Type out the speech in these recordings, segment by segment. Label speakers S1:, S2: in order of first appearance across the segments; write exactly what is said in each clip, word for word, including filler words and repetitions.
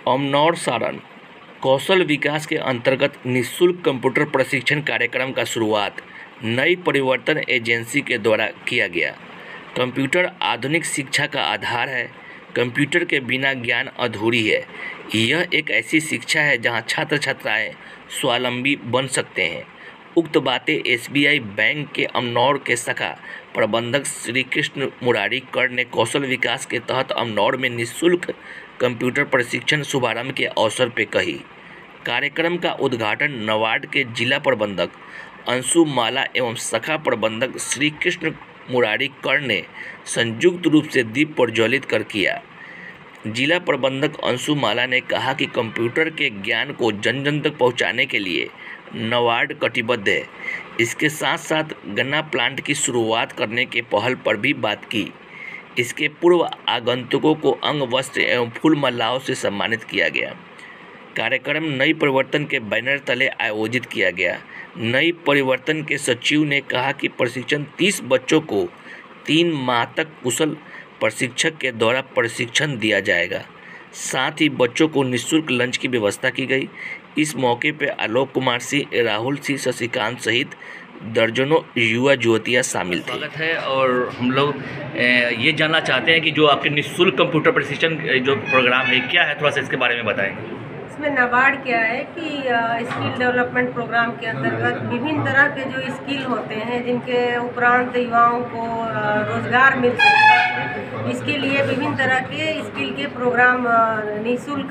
S1: अमनौर सारण कौशल विकास के अंतर्गत निःशुल्क कंप्यूटर प्रशिक्षण कार्यक्रम का शुरुआत नई परिवर्तन एजेंसी के द्वारा किया गया। कंप्यूटर आधुनिक शिक्षा का आधार है। कंप्यूटर के बिना ज्ञान अधूरी है। यह एक ऐसी शिक्षा है जहां छात्र छात्राएं स्वावलंबी बन सकते हैं। उक्त बातें एस बी आई बैंक के अमनौर के शाखा प्रबंधक श्री कृष्ण मुरारी कर ने कौशल विकास के तहत अमनौर में निःशुल्क कंप्यूटर प्रशिक्षण शुभारंभ के अवसर पर कही। कार्यक्रम का उद्घाटन नवाड के जिला प्रबंधक अंशु माला एवं शाखा प्रबंधक श्री कृष्ण मुरारी कर ने संयुक्त रूप से दीप प्रज्वलित कर किया। जिला प्रबंधक अंशु माला ने कहा कि कंप्यूटर के ज्ञान को जन जन तक पहुंचाने के लिए नवाड कटिबद्ध है। इसके साथ साथ गन्ना प्लांट की शुरुआत करने के पहल पर भी बात की। इसके पूर्व आगंतुकों को अंग वस्त्र एवं फूल मालाओं से सम्मानित किया गया। कार्यक्रम नई परिवर्तन के बैनर तले आयोजित किया गया। नई परिवर्तन के सचिव ने कहा कि प्रशिक्षण तीस बच्चों को तीन माह तक कुशल प्रशिक्षक के द्वारा प्रशिक्षण दिया जाएगा। साथ ही बच्चों को निःशुल्क लंच की व्यवस्था की गई। इस मौके पर आलोक कुमार सिंह, राहुल सिंह, शशिकांत सहित दर्जनों युवा युवतियाँ शामिल थे।
S2: स्वागत है और हम लोग ये जानना चाहते हैं कि जो आपके निःशुल्क कंप्यूटर प्रशिक्षण जो प्रोग्राम है क्या है, थोड़ा सा इसके बारे में बताएंगे।
S3: इसमें नबार्ड क्या है कि स्किल डेवलपमेंट प्रोग्राम के अंतर्गत विभिन्न तरह के जो स्किल होते हैं जिनके उपरांत युवाओं को रोजगार मिल सकता है, इसके लिए विभिन्न तरह के स्किल के प्रोग्राम निःशुल्क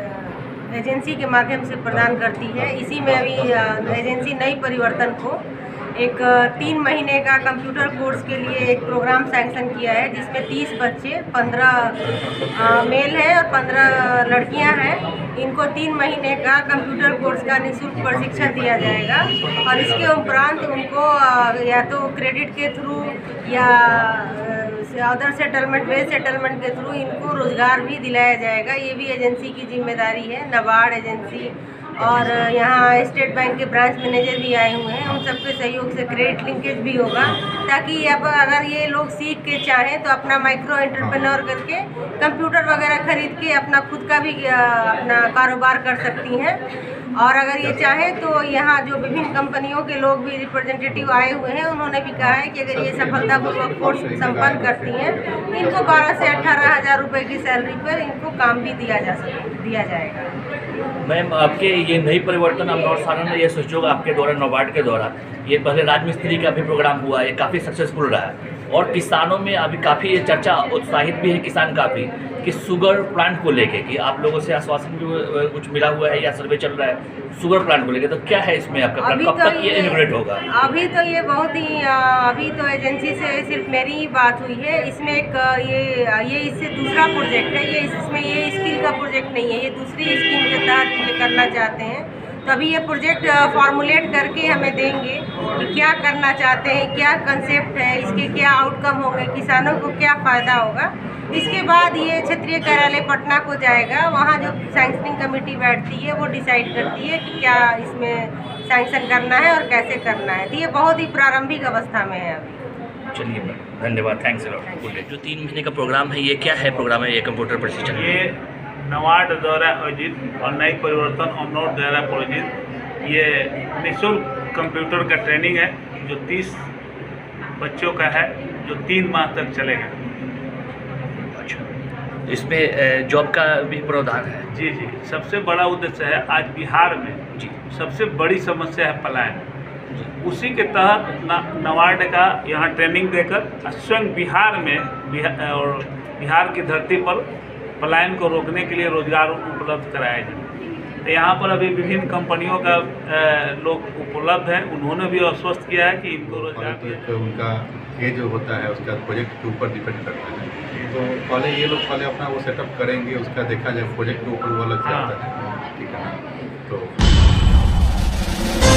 S3: एजेंसी के माध्यम से प्रदान करती है। इसी में अभी एजेंसी नई परिवर्तन को एक तीन महीने का कंप्यूटर कोर्स के लिए एक प्रोग्राम सैंक्शन किया है, जिसमें तीस बच्चे, पंद्रह मेल है और पंद्रह लड़कियां हैं। इनको तीन महीने का कंप्यूटर कोर्स का निःशुल्क प्रशिक्षण दिया जाएगा और इसके उपरांत उनको या तो क्रेडिट के थ्रू या अदर सेटलमेंट वेज सेटलमेंट के थ्रू इनको रोज़गार भी दिलाया जाएगा। ये भी एजेंसी की जिम्मेदारी है। नबार्ड एजेंसी और यहाँ स्टेट बैंक के ब्रांच मैनेजर भी आए हुए हैं, उन सबके सहयोग से क्रेडिट लिंकेज भी होगा ताकि अब अगर ये लोग सीख के चाहें तो अपना माइक्रो एंटरप्रेन्योर करके कंप्यूटर वगैरह खरीद के अपना खुद का भी अपना कारोबार कर सकती हैं। और अगर ये चाहें तो यहाँ जो विभिन्न कंपनियों के लोग भी रिप्रेजेंटेटिव आए हुए हैं, उन्होंने भी कहा है कि अगर ये सफलतापूर्वक कोर्स संपन्न करती हैं तो इनको बारह से अठारह हज़ार रुपये की सैलरी पर इनको काम भी दिया जा सकता दिया जाएगा।
S2: मैम, आपके ये नई परिवर्तन अमनौर सारण ने ये सोचो आपके द्वारा नबार्ड के द्वारा ये पहले राजमिस्त्री का भी प्रोग्राम हुआ, ये काफ़ी सक्सेसफुल रहा और किसानों में अभी काफ़ी ये चर्चा उत्साहित भी है किसान काफ़ी कि शुगर प्लांट को लेके कि आप लोगों से आश्वासन भी कुछ मिला हुआ है या सर्वे चल रहा है शुगर प्लांट को लेके, तो क्या है इसमें आपका प्लान, कब
S3: तो
S2: तक ये इनॉग्रेट होगा?
S3: अभी तो ये बहुत ही अभी तो एजेंसी से सिर्फ मेरी ही बात हुई है। इसमें एक ये ये इससे दूसरा प्रोजेक्ट है। ये इसमें ये स्किल का प्रोजेक्ट नहीं है, ये दूसरी स्कीम के तहत ये करना चाहते हैं। तो अभी ये प्रोजेक्ट फॉर्मुलेट करके हमें देंगे कि क्या करना चाहते हैं, क्या कंसेप्ट है, इसके क्या आउटकम होंगे, किसानों को क्या फ़ायदा होगा। इसके बाद ये क्षेत्रीय कार्यालय पटना को जाएगा। वहाँ जो सैंक्शनिंग कमेटी बैठती है वो डिसाइड करती है कि क्या इसमें सैंक्शन करना है और कैसे करना है। तो ये बहुत ही प्रारंभिक अवस्था में है अभी।
S2: चलिए धन्यवाद, थैंक्स अ लॉट। जो तीन महीने का प्रोग्राम है ये क्या है प्रोग्राम है ये कंप्यूटर प्रशिक्षण?
S4: ये नवाड द्वारा आयोजित और नई परिवर्तन अमनौर द्वारा आयोजित ये निःशुल्क कंप्यूटर का ट्रेनिंग है जो तीस बच्चों का है, जो तीन माह तक चलेगा।
S2: अच्छा, इसमें जॉब का भी प्रावधान है?
S4: जी जी, सबसे बड़ा उद्देश्य है आज बिहार में जी सबसे बड़ी समस्या है पलायन। उसी के तहत नवाड का यहाँ ट्रेनिंग देकर स्वयं बिहार में बिहार और बिहार की धरती पर पलायन को रोकने के लिए रोजगार उपलब्ध कराया जाए। तो यहाँ पर अभी विभिन्न कंपनियों का लोग उपलब्ध हैं, उन्होंने भी आश्वस्त किया है कि इनको रोजगार
S5: तो उनका ये जो होता है उसका प्रोजेक्ट के ऊपर डिपेंड करता है। तो पहले ये लोग पहले अपना वो सेटअप करेंगे, उसका देखा जाए प्रोजेक्ट के ऊपर वो अलग से आता है। ठीक है ना? तो